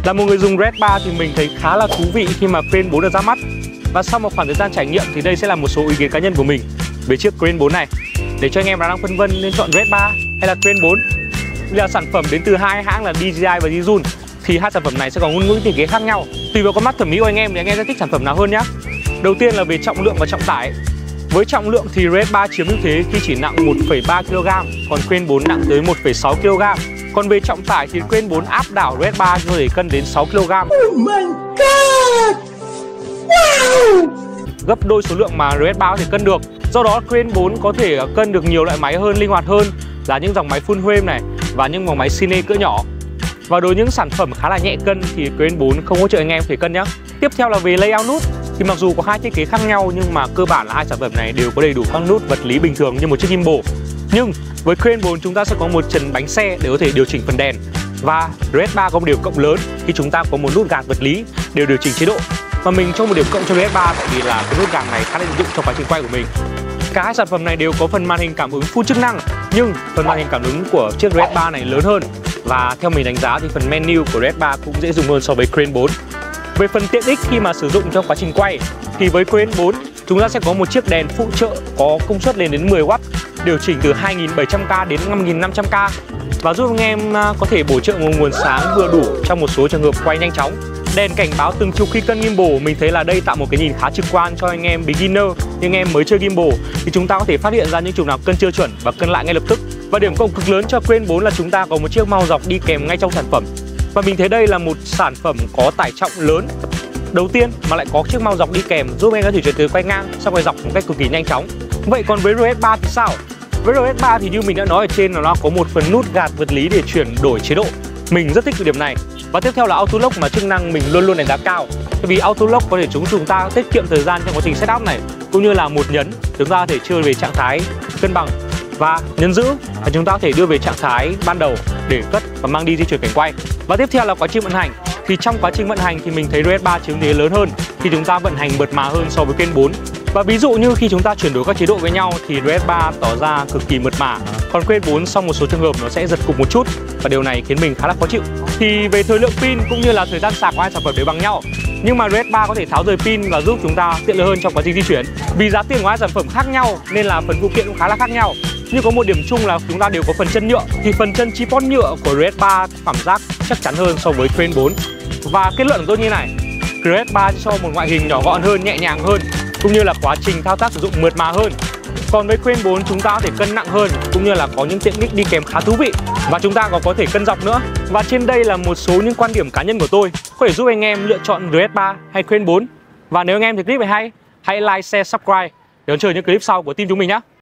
Là một người dùng Red 3 thì mình thấy khá là thú vị khi mà Crane 4 được ra mắt. Và sau một khoảng thời gian trải nghiệm thì đây sẽ là một số ý kiến cá nhân của mình về chiếc Crane 4 này. Để cho anh em đang phân vân nên chọn Red 3 hay là Crane 4. Đây là sản phẩm đến từ hai hãng là DJI và Zhiyun. Thì hai sản phẩm này sẽ có ngôn ngữ thiết kế khác nhau. Tùy vào con mắt thẩm mỹ của anh em thì anh em sẽ thích sản phẩm nào hơn nhá. Đầu tiên là về trọng lượng và trọng tải. Với trọng lượng thì Red 3 chiếm ưu thế khi chỉ nặng 1,3 kg, còn Crane 4 nặng tới 1,6 kg. Còn về trọng tải thì Crane 4 áp đảo Red 3 có thể cân đến 6 kg. Oh my god! Wow! Gấp đôi số lượng mà Red 3 có thể cân được. Do đó Crane 4 có thể cân được nhiều loại máy hơn, linh hoạt hơn là những dòng máy full frame này và những dòng máy cine cỡ nhỏ. Và đối với những sản phẩm khá là nhẹ cân thì Crane 4 không hỗ trợ anh em thể cân nhé. Tiếp theo là về layout nút. Thì mặc dù có hai thiết kế khác nhau nhưng mà cơ bản là hai sản phẩm này đều có đầy đủ các nút vật lý bình thường như một chiếc gimbal. Nhưng với Crane 4 chúng ta sẽ có một trần bánh xe để có thể điều chỉnh phần đèn. Và Red 3 có một điểm cộng lớn khi chúng ta có một nút gạt vật lý để điều chỉnh chế độ. Và mình cho một điểm cộng cho Red 3 tại vì là cái nút gạt này khá là hữu dụng trong quá trình quay của mình. Cả hai sản phẩm này đều có phần màn hình cảm ứng full chức năng, nhưng phần màn hình cảm ứng của chiếc Red 3 này lớn hơn. Và theo mình đánh giá thì phần menu của Red 3 cũng dễ dùng hơn so với Crane 4. Về phần tiện ích khi mà sử dụng trong quá trình quay thì với Crane 4 chúng ta sẽ có một chiếc đèn phụ trợ có công suất lên đến 10W, điều chỉnh từ 2700K đến 5500K và giúp anh em có thể bổ trợ một nguồn sáng vừa đủ trong một số trường hợp quay nhanh chóng. Đèn cảnh báo từng trục khi cân gimbal, mình thấy là đây tạo một cái nhìn khá trực quan cho anh em beginner, nhưng em mới chơi gimbal thì chúng ta có thể phát hiện ra những trục nào cân chưa chuẩn và cân lại ngay lập tức. Và điểm cộng cực lớn cho Crane 4 là chúng ta có một chiếc mouse dọc đi kèm ngay trong sản phẩm. Và mình thấy đây là một sản phẩm có tải trọng lớn đầu tiên mà lại có chiếc mouse dọc đi kèm, giúp em có thể chuyển từ quay ngang sang quay dọc một cách cực kỳ nhanh chóng. Vậy còn với Red 3 thì sao? Với Red 3 thì như mình đã nói ở trên là nó có một phần nút gạt vật lý để chuyển đổi chế độ. Mình rất thích cái điểm này. Và tiếp theo là Auto Lock mà chức năng mình luôn luôn đánh giá cao. Bởi vì Auto Lock có thể chúng ta tiết kiệm thời gian trong quá trình setup này, cũng như là một nhấn chúng ta có thể chơi về trạng thái cân bằng và nhấn giữ và chúng ta có thể đưa về trạng thái ban đầu để cất và mang đi di chuyển cảnh quay. Và tiếp theo là quá trình vận hành. Thì trong quá trình vận hành thì mình thấy Red 3 chiếm thế lớn hơn khi chúng ta vận hành mượt mà hơn so với Crane 4. Và ví dụ như khi chúng ta chuyển đổi các chế độ với nhau thì Red 3 tỏ ra cực kỳ mượt mà, còn Crane 4 sau một số trường hợp nó sẽ giật cục một chút và điều này khiến mình khá là khó chịu. Thì về thời lượng pin cũng như là thời gian sạc của hai sản phẩm đều bằng nhau, nhưng mà Red 3 có thể tháo rời pin và giúp chúng ta tiện lợi hơn trong quá trình di chuyển. Vì giá tiền của hai sản phẩm khác nhau nên là phần phụ kiện cũng khá là khác nhau. Nhưng có một điểm chung là chúng ta đều có phần chân nhựa, thì phần chân tripod nhựa của Red 3 cảm giác chắc chắn hơn so với Crane 4. Và kết luận của tôi như này, Red 3 cho một ngoại hình nhỏ gọn hơn, nhẹ nhàng hơn, cũng như là quá trình thao tác sử dụng mượt mà hơn. Còn với Crane 4 chúng ta có thể cân nặng hơn, cũng như là có những tiện ích đi kèm khá thú vị. Và chúng ta còn có thể cân dọc nữa. Và trên đây là một số những quan điểm cá nhân của tôi có thể giúp anh em lựa chọn Red 3 hay Crane 4. Và nếu anh em thấy clip này hay, hãy like, share, subscribe để đón chờ những clip sau của team chúng mình nhé.